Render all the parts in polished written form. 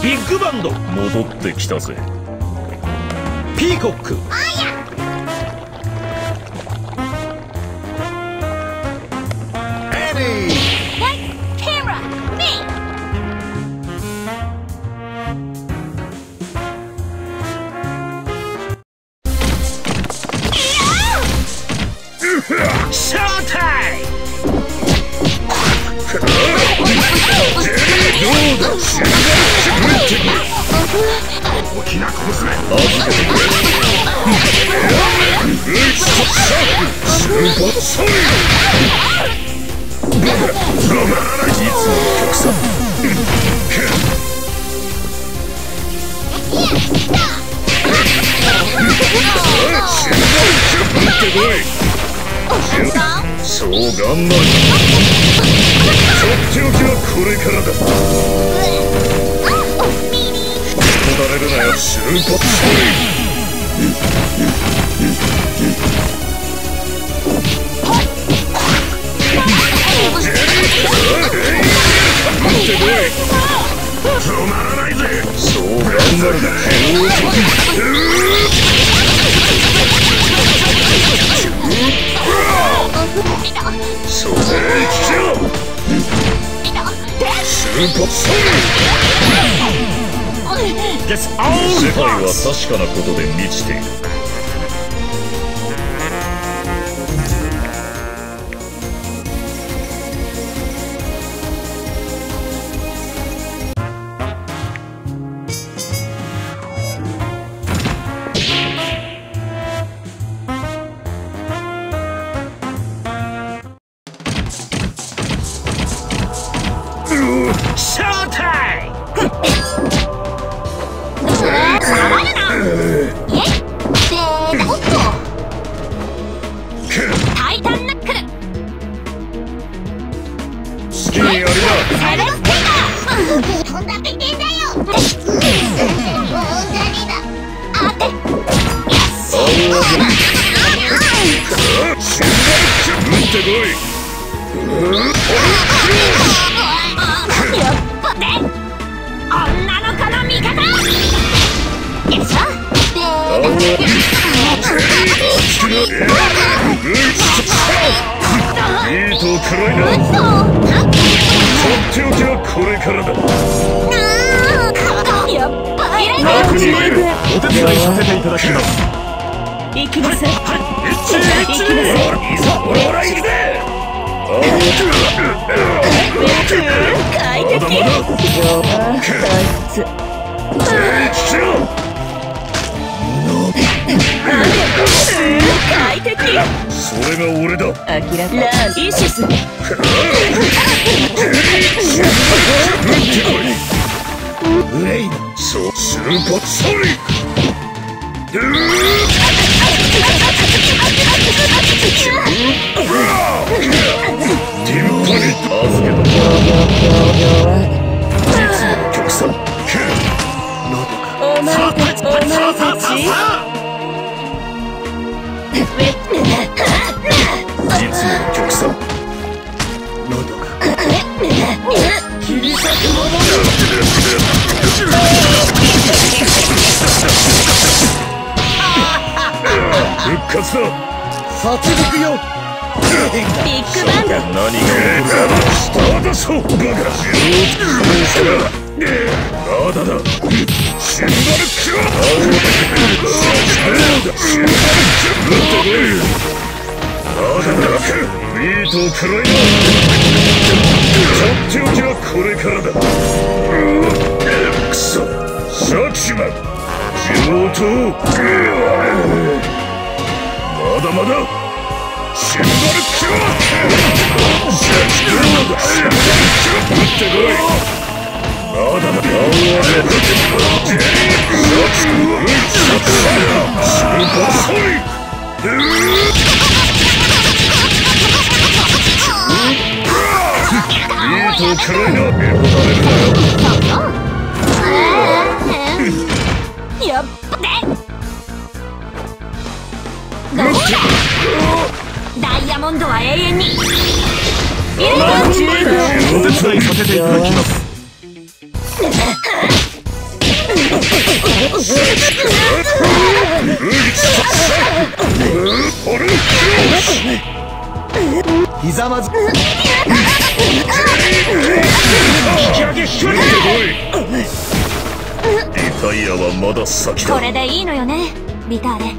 ビッグバンド戻ってきたぜ。 ピーコックエディショータイム大きな小娘預けてくれ。スーパーソニーいつもの曲さ。そう頑張る。とっておきはこれからだ。戻れるなよスーパーソニー。止まらないぜ。そう頑張るな。そうだ、来ちゃう。スーパーソニー。世界は確かなことで満ちている。ショータイムタイタンナックル好きにやりな。セレスティナこんなペテンだよ。何だあてよしシンバル打ってこい。やっぱね女の子の味方よいしょ。いいとくらいな。とっておきはこれからだ。やっぱりお手伝いさせていただきます。行きなさい。行きなさい。いざオラオラ行くぜ。快適。快適。それが俺だ。ランイシス。ウェイそうスーパーソニック。ティンパニット預けた。いつもの曲さ。お前たちいつもの曲さ。喉が切り裂くもの復活だ。殺戮よ。ビッグバンド。何が起こるかスターダストバカ。まだだ。シンバルキュア。シンバルキュア。まだだ。ビートを食らいな。とっておきはこれからだ。クソサキシマン上等。まだまだシンバルキュア。シンバルキュア打ってこい。まだだ。スーパーソニック。いいとくらいな。へこたれるなよ。やっぱね。ダイヤモンドは永遠に。お手伝いさせていただきます。 ひざまず引き上げ引き上げてこい。リタイアはまだ先だ。 これでいいのよね、ビターレ。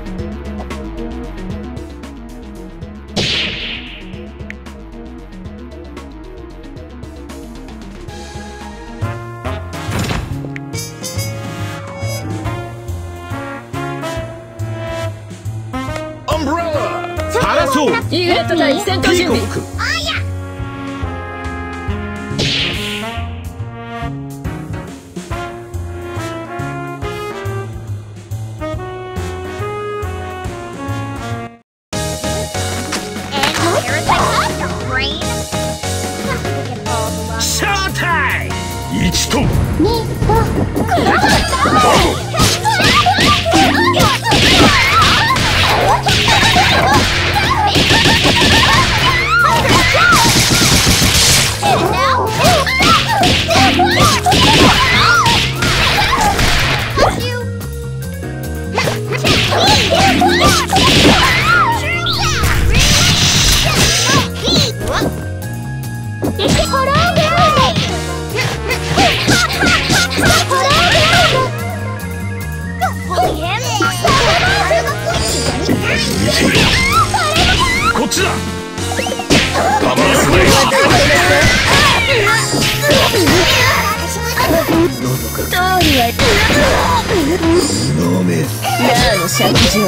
争う。 イーグレット対戦闘準備。 シャータイム。1とこっちだ。たまらせない。 飲め。 ラーの借情。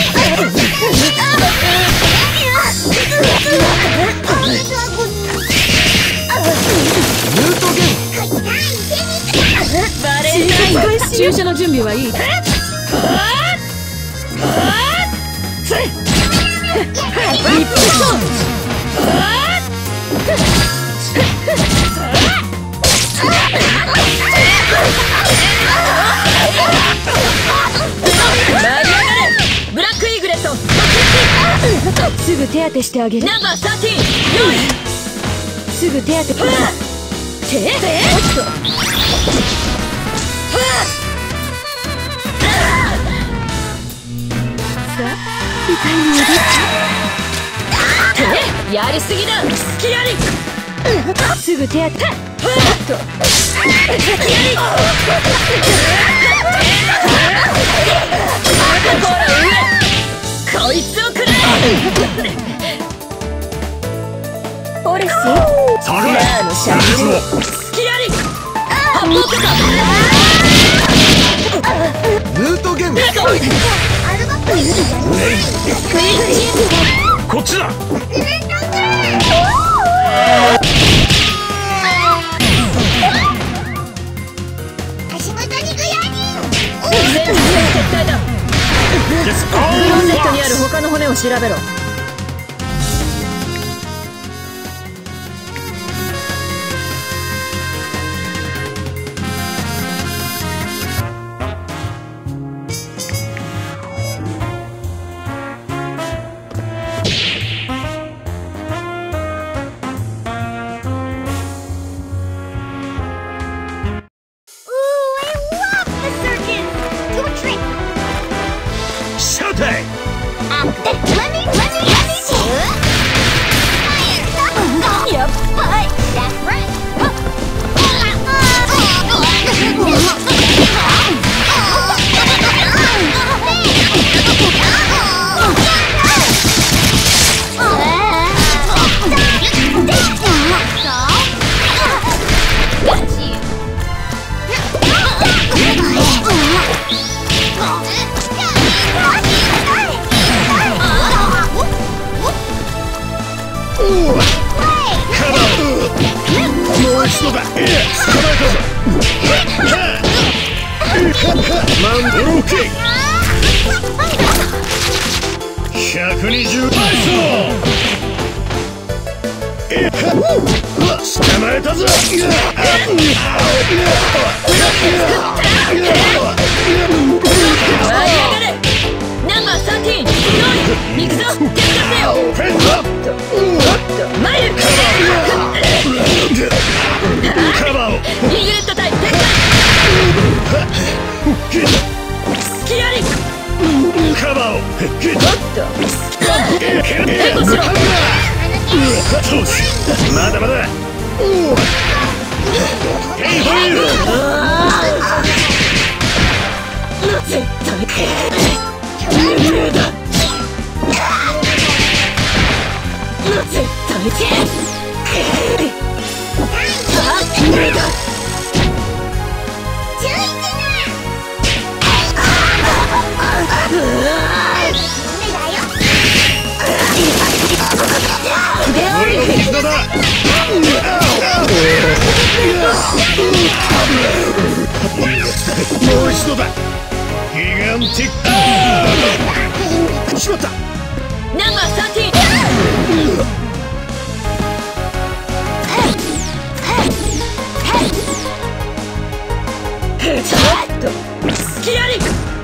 ヌートゲバレンタイン。注射の準備はいい。ブラックイーグレット。すぐ手当てしてあげる。ナンバー13、用意。すぐ手当て。おっと。痛いのでやりすぎだ。スキヤリ。すぐ手当て。こいつをくれ。オレシ下がれ。 ラーのシャキスキヤリ。 ヌートゲンこっちだ。 絶対だ。クローゼットにある他の骨を調べろ。 シャータイム。 やっばい。 もう一度だ。捕まえたぞ。マンブローケイ。120倍走。捕まえたぞ。 ナンバー13、行くぞ。手伝ってよ。マイル。 カバーを。 イーグレット対展開。 まだまだヘイホイール絶対無礼だ絶対無礼だ俺の絆だもう一度だギガンティックしまったナンバー13ちょっとスキアリ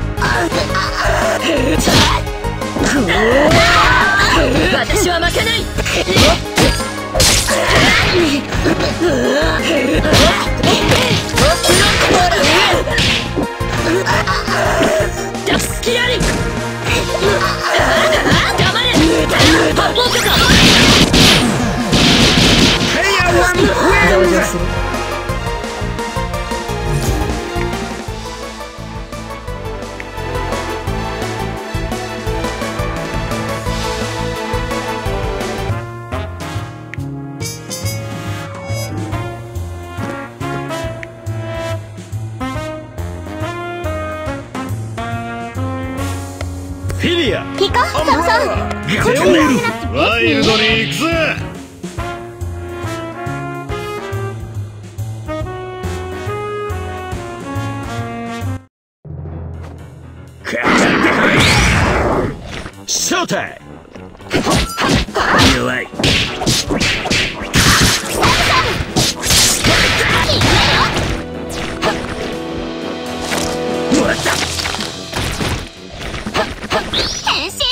私は負けないスキアリ黙れ発砲許可同情するフィリア行こうそうそうワイルドに行くぜショータイム弱いもらった変身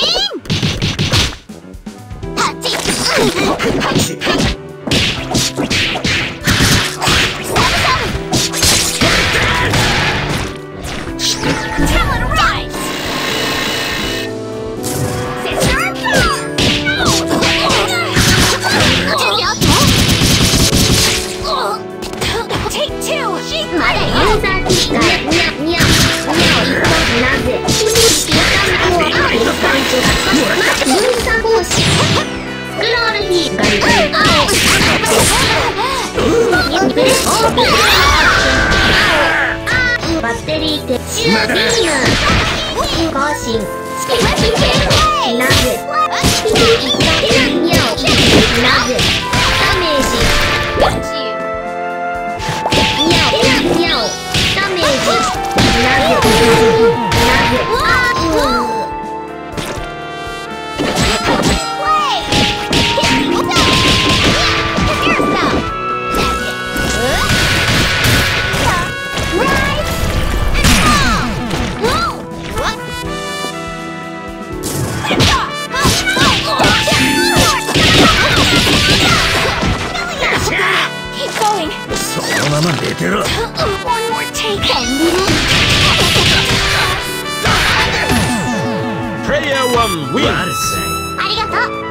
パチッバッテリー撤収ビーム更新なぜなぜダメージニャオダメージなぜそのまま寝てろプレイヤー1 wins ありがとう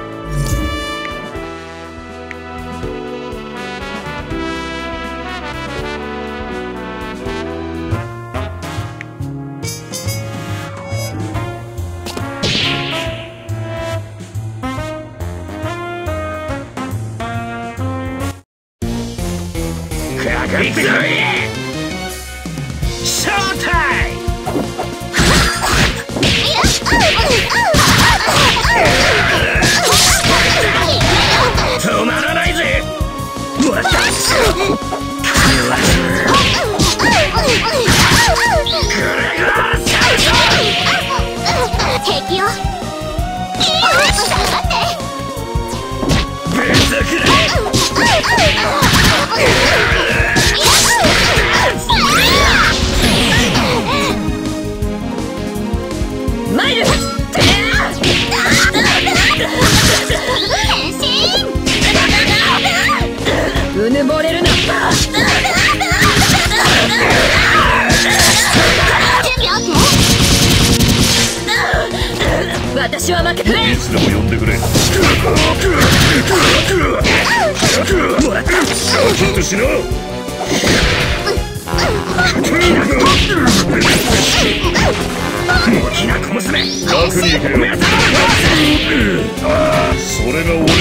かかってこいショータイム止まらないぜ敵よマイルうぬぼれるな私は負けないいつでも呼んでくれしな。 きな小娘楽に行けよ。それが俺。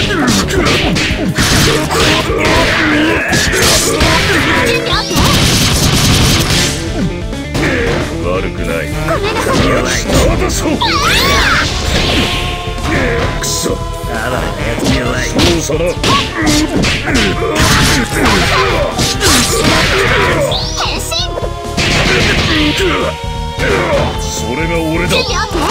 悪くない。ただそうくそ。そうさな。 変身。 それが俺だ。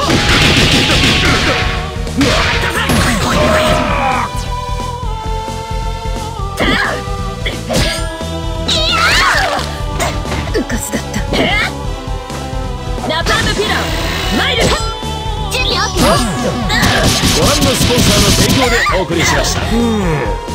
うかつだった。ナパームピラーマイル。 準備 OK。 ご覧のスポンサーの提供でお送りしました。